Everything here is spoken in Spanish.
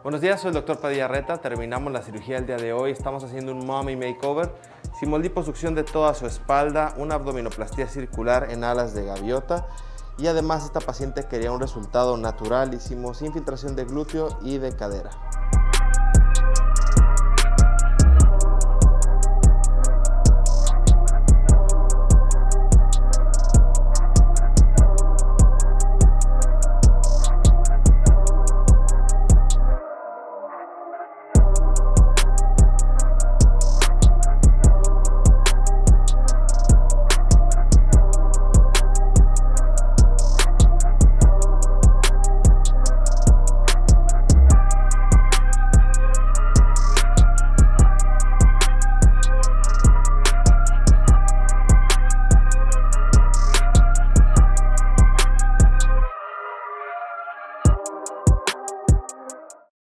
Buenos días, soy el Dr. Padilla Reta. Terminamos la cirugía el día de hoy. Estamos haciendo un Mommy Makeover. Hicimos liposucción de toda su espalda, una abdominoplastía circular en alas de gaviota y además esta paciente quería un resultado natural. Hicimos infiltración de glúteo y de cadera.